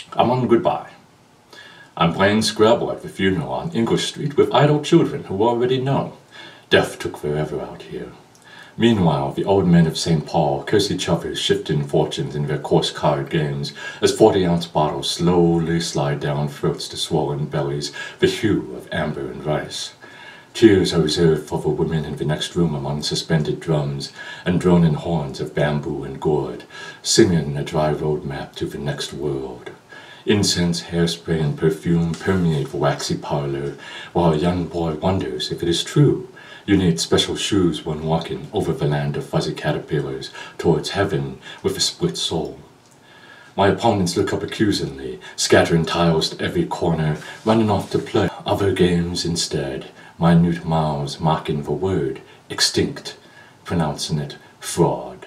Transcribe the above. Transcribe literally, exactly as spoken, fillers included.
Hmong Goodbye. I'm playing Scrabble at the funeral on English Street with idle children who already know. Death took forever out here. Meanwhile, the old men of Saint Paul curse each other's shifting fortunes in their coarse card games as forty-ounce bottles slowly slide down throats to swollen bellies, the hue of amber and rice. Tears are reserved for the women in the next room among suspended drums and droning horns of bamboo and gourd, singing a dry road map to the next world. Incense, hairspray, and perfume permeate the waxy parlor, while a young boy wonders if it is true you need special shoes when walking over the land of fuzzy caterpillars towards heaven with a split soul. My opponents look up accusingly, scattering tiles to every corner, running off to play other games instead, minute mouths mocking the word extinct, pronouncing it fraud.